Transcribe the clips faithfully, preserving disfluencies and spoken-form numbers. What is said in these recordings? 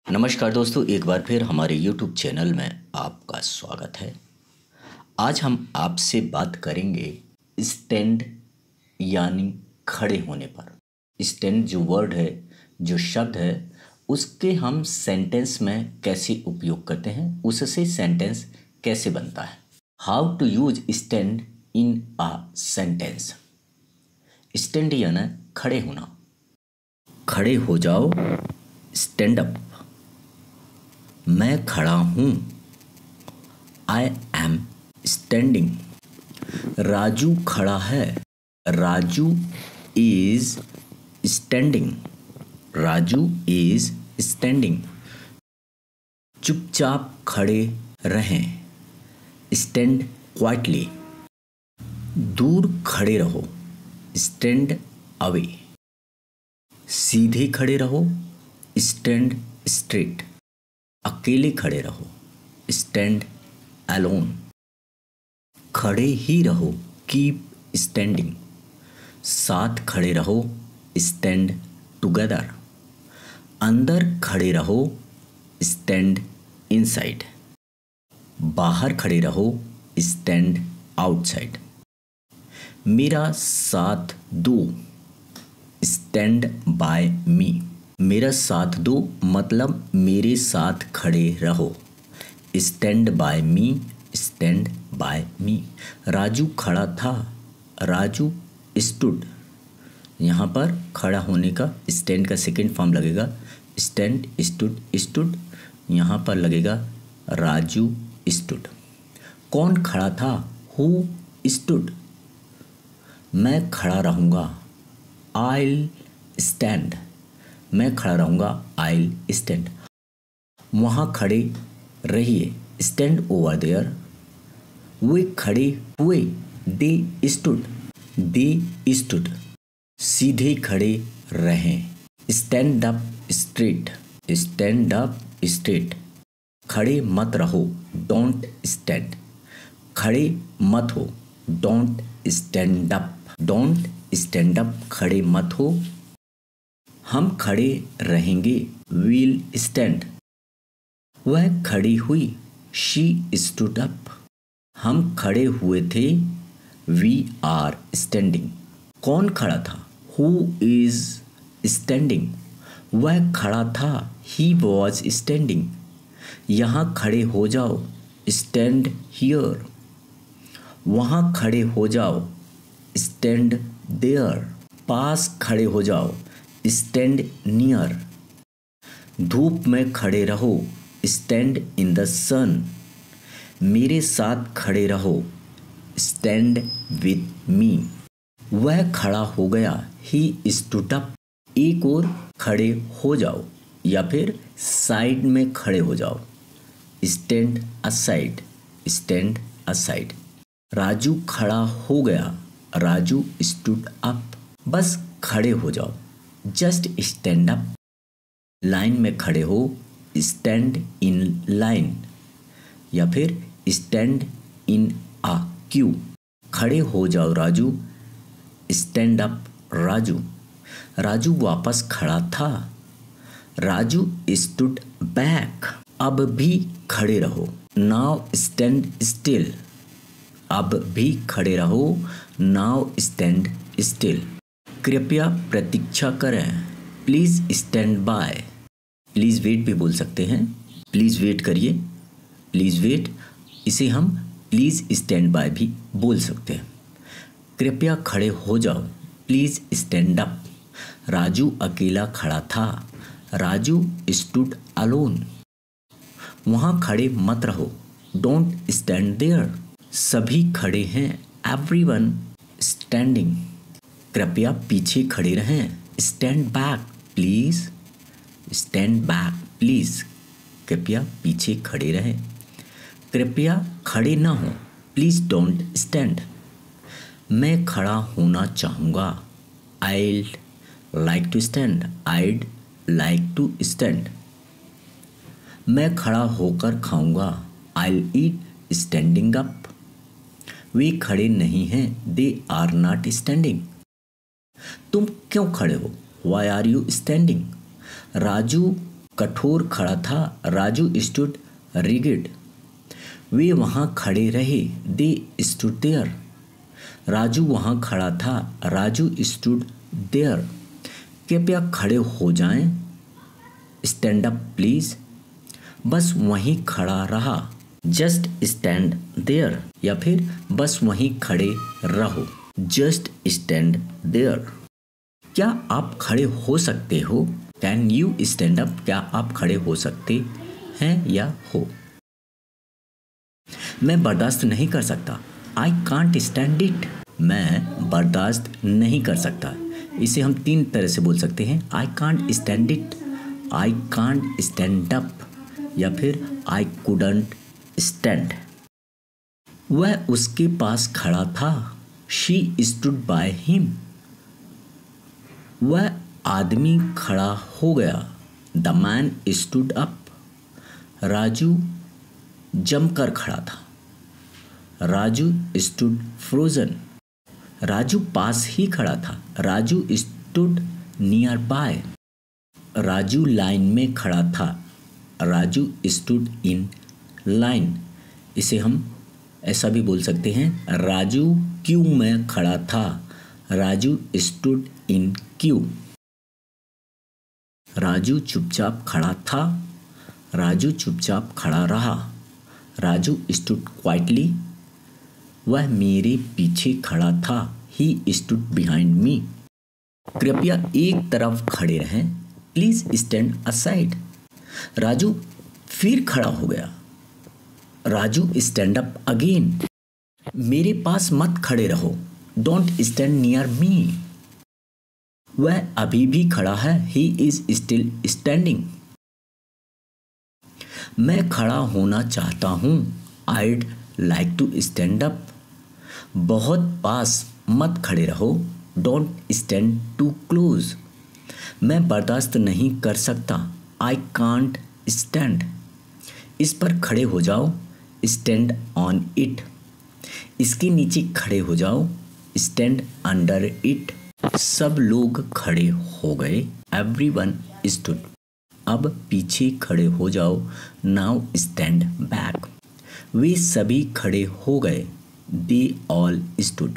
नमस्कार दोस्तों, एक बार फिर हमारे यूट्यूब चैनल में आपका स्वागत है। आज हम आपसे बात करेंगे स्टैंड यानी खड़े होने पर। स्टैंड जो वर्ड है, जो शब्द है, उसके हम सेंटेंस में कैसे उपयोग करते हैं, उससे सेंटेंस कैसे बनता है। How to use stand in a sentence. Stand यानी खड़े होना। खड़े हो जाओ, स्टैंड अप। मैं खड़ा हूँ, आई एम स्टैंडिंग। राजू खड़ा है, Raju is standing. Raju is standing. चुपचाप खड़े रहें, स्टैंड क्वाइटली। दूर खड़े रहो, स्टैंड अवे। सीधे खड़े रहो, स्टैंड स्ट्रेट। अकेले खड़े रहो, स्टैंड अलोन। खड़े ही रहो, कीप स्टैंडिंग। साथ खड़े रहो, स्टैंड टुगेदर। अंदर खड़े रहो, स्टैंड इनसाइड। बाहर खड़े रहो, स्टैंड आउटसाइड। मेरा साथ दो, स्टैंड बाय मी। मेरा साथ दो मतलब मेरे साथ खड़े रहो, stand by me, stand by me. Raju खड़ा था, राजू स्टूड। यहाँ पर खड़ा होने का स्टैंड का सेकेंड फॉर्म लगेगा, स्टैंड स्टूड स्टूड। यहाँ पर लगेगा राजू स्टूड। कौन खड़ा था, हु स्टूड। मैं खड़ा रहूँगा, आइल स्टैंड। मैं खड़ा रहूँगा, आइल स्टैंड। वहाँ खड़े रहिए, स्टैंड ओवर देयर। वे खड़े हुए, दे स्टूड, दे स्टूड। सीधे खड़े रहें, stand up straight, stand up straight. खड़े मत रहो, डोंट स्टैंड। खड़े मत हो, don't stand up, don't stand up. खड़े मत हो। हम खड़े रहेंगे, वील स्टैंड। वह खड़ी हुई, शी स्टूड अप। हम खड़े हुए थे, वी आर स्टैंडिंग। कौन खड़ा था, हु इज स्टैंडिंग। वह खड़ा था, ही वॉज स्टैंडिंग। यहाँ खड़े हो जाओ, स्टैंड हियर। वहाँ खड़े हो जाओ, स्टैंड देयर। पास खड़े हो जाओ, स्टैंड नियर। धूप में खड़े रहो, स्टैंड इन द सन। मेरे साथ खड़े रहो, स्टैंड विथ मी। वह खड़ा हो गया, ही स्टूड अप। एक और खड़े हो जाओ या फिर साइड में खड़े हो जाओ, stand aside, stand aside. Raju खड़ा हो गया, राजू स्टूड अप। बस खड़े हो जाओ, जस्ट स्टैंड अप। लाइन में खड़े हो, स्टैंड इन लाइन या फिर स्टैंड इन अ क्यू। खड़े हो जाओ राजू, स्टैंड अप राजू। राजू वापस खड़ा था, राजू स्टूड बैक। अब भी खड़े रहो, नाउ स्टैंड स्टिल। अब भी खड़े रहो, नाउ स्टैंड स्टिल। कृपया प्रतीक्षा करें, please stand by. Please wait भी बोल सकते हैं, प्लीज़ वेट करिए, प्लीज़ वेट। इसे हम प्लीज़ स्टैंड बाय भी बोल सकते हैं। कृपया खड़े हो जाओ, प्लीज़ स्टैंड अप। राजू अकेला खड़ा था, राजू स्टूड अलोन। वहाँ खड़े मत रहो, डोंट स्टैंड देयर। सभी खड़े हैं, एवरीवन स्टैंडिंग। कृपया पीछे खड़े रहें, stand back please, stand back please. कृपया पीछे खड़े रहें। कृपया खड़े ना हो, प्लीज़ डोंट स्टैंड। मैं खड़ा होना चाहूँगा, I'd like to stand, I'd like to stand. मैं खड़ा होकर खाऊंगा, आइल ईट स्टैंडिंग अप। वे खड़े नहीं हैं, दे आर नॉट स्टैंडिंग। तुम क्यों खड़े हो, why are you standing. Raju कठोर खड़ा था। Raju stood rigid. वे वहाँ खड़े रहे। They stood there. राजू वहाँ खड़ा था। Raju stood there. कृपया खड़े हो जाएं। Stand up please. बस वहीं खड़ा रहा। Just stand there. या फिर बस वहीं खड़े रहो। Just stand there. क्या आप खड़े हो सकते हो? Can you stand up? क्या आप खड़े हो सकते हैं या हो? मैं बर्दाश्त नहीं कर सकता। I can't stand it. मैं बर्दाश्त नहीं कर सकता। इसे हम तीन तरह से बोल सकते हैं। I can't stand it, I can't stand up, या फिर आई कुडंट स्टैंड। वह उसके पास खड़ा था। She stood by him. वह आदमी खड़ा हो गया। The man stood up. Raju जमकर खड़ा था। Raju stood frozen. राजू पास ही खड़ा था। Raju stood nearby. Raju लाइन में खड़ा था। Raju stood in line. इसे हम ऐसा भी बोल सकते हैं, राजू क्यू में खड़ा था। Raju stood in queue. Raju चुपचाप खड़ा था। राजू चुपचाप खड़ा रहा। Raju stood quietly. वह मेरे पीछे खड़ा था। He stood behind me. कृपया एक तरफ खड़े रहें। Please stand aside. राजू फिर खड़ा हो गया। Raju stand up again. मेरे पास मत खड़े रहो। Don't stand near me. वह अभी भी खड़ा है। He is still standing. मैं खड़ा होना चाहता हूँ। I'd like to stand up. बहुत पास मत खड़े रहो। Don't stand too close. मैं बर्दाश्त नहीं कर सकता। I can't stand. इस पर खड़े हो जाओ। Stand on it. इसके नीचे खड़े हो जाओ। Stand under it. सब लोग खड़े हो गए। Everyone stood. अब पीछे खड़े हो जाओ। Now stand back. वे सभी खड़े हो गए। They all stood.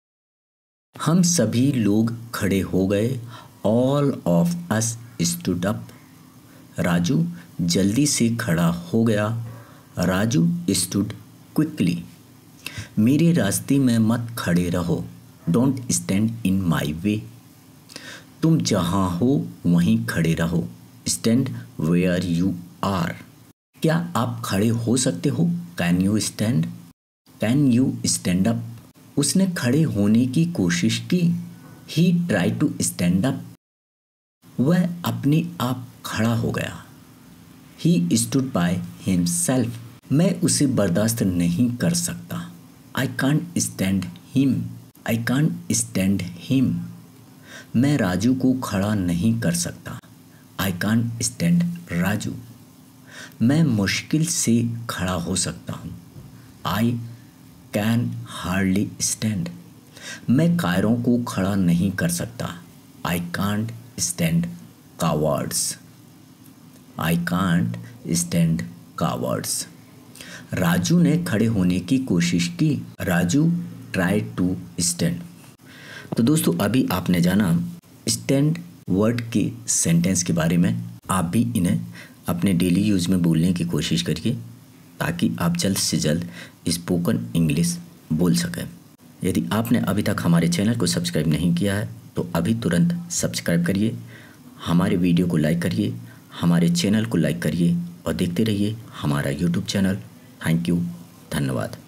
हम सभी लोग खड़े हो गए। All of us stood up. Raju जल्दी से खड़ा हो गया। Raju stood quickly. मेरे रास्ते में मत खड़े रहो। Don't stand in my way. तुम जहाँ हो वहीं खड़े रहो। Stand where you are. क्या आप खड़े हो सकते हो? Can you stand? Can you stand up? उसने खड़े होने की कोशिश की। He try to stand up. वह अपने आप खड़ा हो गया। He stood by himself. मैं उसे बर्दाश्त नहीं कर सकता। I can't stand him. I can't stand him. मैं राजू को खड़ा नहीं कर सकता। I can't stand Raju. मैं मुश्किल से खड़ा हो सकता हूँ। I can hardly stand. मैं कायरों को खड़ा नहीं कर सकता। I can't stand cowards. I can't stand cowards. Raju ने खड़े होने की कोशिश की। Raju try to stand. तो दोस्तों अभी आपने जाना स्टैंड वर्ड के सेंटेंस के बारे में। आप भी इन्हें अपने डेली यूज़ में बोलने की कोशिश करिए ताकि आप जल्द से जल्द स्पोकन इंग्लिश बोल सकें। यदि आपने अभी तक हमारे चैनल को सब्सक्राइब नहीं किया है तो अभी तुरंत सब्सक्राइब करिए, हमारे वीडियो को लाइक करिए, हमारे चैनल को लाइक करिए और देखते रहिए हमारा यूट्यूब चैनल। थैंक यू, धन्यवाद।